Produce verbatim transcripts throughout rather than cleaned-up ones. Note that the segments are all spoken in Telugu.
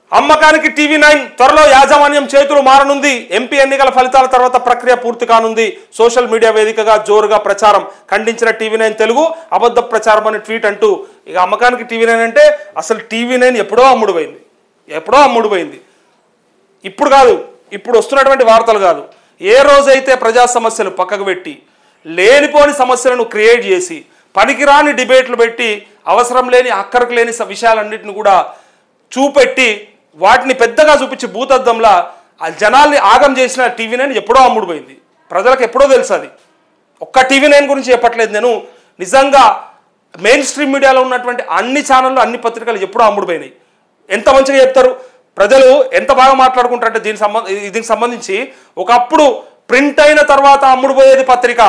అమ్మకానికి టీవీ నైన్ త్వరలో యాజమాన్యం చేతులు మారనుంది. ఎంపీ ఎన్నికల ఫలితాల తర్వాత ప్రక్రియ పూర్తి కానుంది. సోషల్ మీడియా వేదికగా జోరుగా ప్రచారం ఖండించిన టీవీ నైన్ తెలుగు అబద్ధ ప్రచారం అని ట్వీట్ అంటూ ఇక అమ్మకానికి టీవీ నైన్ అంటే అసలు టీవీ నైన్ ఎప్పుడో అమ్ముడు పోయింది ఎప్పుడో అమ్ముడు పోయింది ఇప్పుడు కాదు, ఇప్పుడు వస్తున్నటువంటి వార్తలు కాదు. ఏ రోజైతే ప్రజా సమస్యలు పక్కకు పెట్టి లేనిపోని సమస్యలను క్రియేట్ చేసి పనికిరాని డిబేట్లు పెట్టి అవసరం లేని అక్కరకు లేని విషయాలన్నింటిని కూడా చూపెట్టి వాటిని పెద్దగా చూపించి భూతద్దంలా ఆ జనాల్ని ఆగం చేసిన టీవీ నైన్ ఎప్పుడో అమ్ముడుపోయింది. ప్రజలకు ఎప్పుడో తెలుసు. అది ఒక్క టీవీ నైన్ గురించి చెప్పట్లేదు నేను. నిజంగా మెయిన్ స్ట్రీమ్ మీడియాలో ఉన్నటువంటి అన్ని ఛానళ్ళు అన్ని పత్రికలు ఎప్పుడో అమ్ముడుపోయినాయి. ఎంత మంచిగా చెప్తారు ప్రజలు, ఎంత బాగా మాట్లాడుకుంటారంటే దీనికి సంబంధ దీనికి సంబంధించి ఒకప్పుడు ప్రింట్ అయిన తర్వాత అమ్ముడుపోయేది పత్రిక,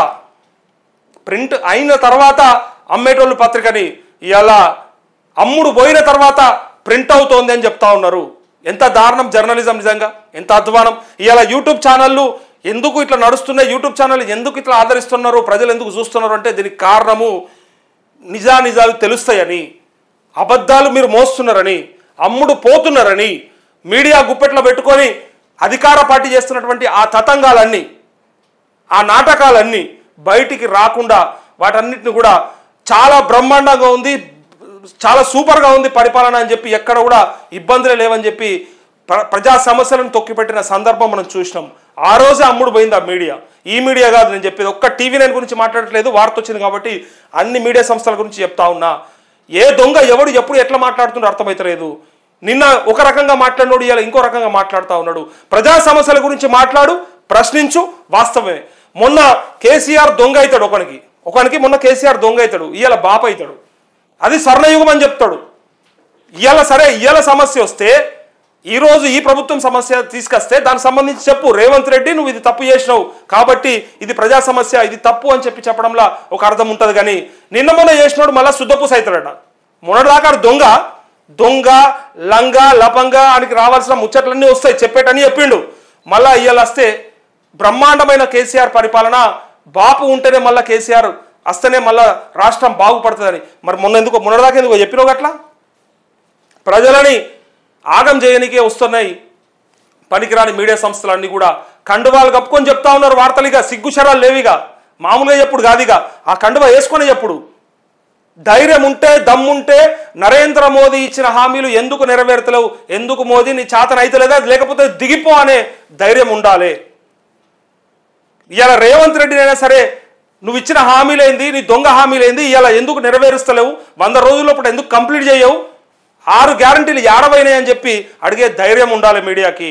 ప్రింట్ అయిన తర్వాత అమ్మేటోళ్ళు పత్రికని ఇలా అమ్ముడు పోయిన తర్వాత ప్రింట్ అవుతోంది అని చెప్తా ఉన్నారు. ఎంత దారుణం జర్నలిజం, నిజంగా ఎంత అధ్వానం. ఇలా యూట్యూబ్ ఛానళ్ళు ఎందుకు ఇట్లా నడుస్తున్నాయి, యూట్యూబ్ ఛానల్ ఎందుకు ఇట్లా ఆదరిస్తున్నారు, ప్రజలు ఎందుకు చూస్తున్నారు అంటే దీనికి కారణము నిజానిజాలు తెలుస్తాయని, అబద్ధాలు మీరు మోస్తున్నారని, అమ్ముడు పోతున్నారని మీడియా గుప్పెట్లో పెట్టుకొని అధికార పార్టీ చేస్తున్నటువంటి ఆ తతంగాలన్నీ, ఆ నాటకాలన్నీ బయటికి రాకుండా వాటన్నిటిని కూడా చాలా బ్రహ్మాండంగా ఉంది, చాలా సూపర్గా ఉంది పరిపాలన అని చెప్పి ఎక్కడ కూడా ఇబ్బందులే లేవని చెప్పి ప్రజా సమస్యలను తొక్కిపెట్టిన సందర్భం మనం చూసినాం. ఆ రోజే అమ్ముడు పోయింది ఆ మీడియా. ఈ మీడియా కాదు నేను చెప్పేది. ఒక్క టీవీ నైన్ గురించి మాట్లాడట్లేదు, వార్త వచ్చింది కాబట్టి అన్ని మీడియా సంస్థల గురించి చెప్తా ఉన్నా. ఏ దొంగ ఎవడు ఎప్పుడు ఎట్లా మాట్లాడుతుండో అర్థమవుతలేదు. నిన్న ఒక రకంగా మాట్లాడినోడు ఇలా ఇంకో రకంగా మాట్లాడుతూ ఉన్నాడు. ప్రజా సమస్యల గురించి మాట్లాడు, ప్రశ్నించు, వాస్తవమే. మొన్న కేసీఆర్ దొంగ అవుతాడు, ఒకనికి ఒకనికి మొన్న కేసీఆర్ దొంగ అవుతాడు, ఇవాళ బాప అవుతాడు. అది స్వర్ణయుగం అని చెప్తాడు. ఇవాళ సరే, ఇవాళ సమస్య వస్తే ఈరోజు ఈ ప్రభుత్వం సమస్య తీసుకొస్తే దానికి సంబంధించి చెప్పు, రేవంత్ రెడ్డి నువ్వు ఇది తప్పు చేసినావు కాబట్టి ఇది ప్రజా సమస్య, ఇది తప్పు అని చెప్పి చెప్పడంలో ఒక అర్థం ఉంటుంది. కానీ నిన్న మొన్న చేసినోడు మళ్ళీ శుద్ధపూస అవుతాడట. మొన్నటిదాకా దొంగ దొంగ లంగా లపంగా ఆయనకి రావాల్సిన ముచ్చట్లన్నీ వస్తాయి చెప్పేటని చెప్పిండు. మళ్ళా ఇవాళ వస్తే బ్రహ్మాండమైన కేసీఆర్ పరిపాలన, బాపు ఉంటేనే మళ్ళీ కేసీఆర్ వస్తేనే మళ్ళా రాష్ట్రం బాగుపడుతుందని. మరి మొన్న ఎందుకు మొన్నటిదాకా ఎందుకో చెప్పినావు గట్లా? ప్రజలని ఆగం చేయనికే వస్తున్నాయి పనికిరాని మీడియా సంస్థలన్నీ కూడా. కండువాలు కప్పుకొని చెప్తా ఉన్నారు వార్తలుగా, సిగ్గుశరాలు లేవిగా, మామూలుగా చెప్పుడు కాదుగా, ఆ కండువా వేసుకొని చెప్పుడు. ధైర్యం ఉంటే దమ్ముంటే నరేంద్ర మోదీ ఇచ్చిన హామీలు ఎందుకు నెరవేర్తలేవు, ఎందుకు మోదీ నీ చేతన అయితలేదా, లేకపోతే దిగిపో అనే ధైర్యం ఉండాలి. ఇవాళ రేవంత్ రెడ్డినైనా సరే నువ్వు ఇచ్చిన హామీలేంది, నీ దొంగ హామీలేంది, ఇలా ఎందుకు నెరవేరుస్తలేవు, వంద రోజుల్లోపల ఎందుకు కంప్లీట్ చేయవు, ఆరు గ్యారంటీలు ఏడవైనాయి అని చెప్పి అడిగే ధైర్యం ఉండాలి మీడియాకి.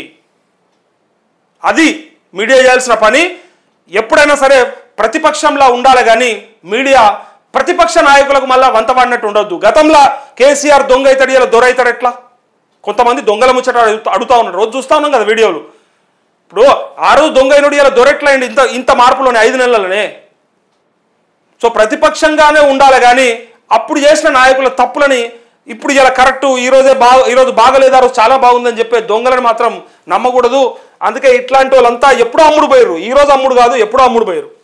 అది మీడియా చేయాల్సిన పని. ఎప్పుడైనా సరే ప్రతిపక్షంలా ఉండాలి కానీ మీడియా ప్రతిపక్ష నాయకులకు మళ్ళీ వంత పడినట్టు ఉండొద్దు. గతంలో కేసీఆర్ దొంగ అవుతాడు, ఇలా దొర అవుతాడు ఎట్లా? కొంతమంది దొంగల ముచ్చట అడుగుతా ఉన్నారు, రోజు చూస్తూ ఉన్నాం కదా వీడియోలు. ఇప్పుడు ఆ రోజు దొంగ అయినడు ఇలా దొరెట్లయింది ఇంత ఇంత మార్పులోనే ఐదు నెలలనే. సో ప్రతిపక్షంగానే ఉండాలి కానీ అప్పుడు చేసిన నాయకుల తప్పులని ఇప్పుడు ఇలా కరెక్టు, ఈరోజే బాగా ఈరోజు బాగలేదు, ఆ రోజు చాలా బాగుందని చెప్పే దొంగలని మాత్రం నమ్మకూడదు. అందుకే ఇట్లాంటి వాళ్ళంతా ఎప్పుడూ అమ్ముడు పోయారు, ఈరోజు అమ్ముడు కాదు, ఎప్పుడూ అమ్ముడు పోయారు.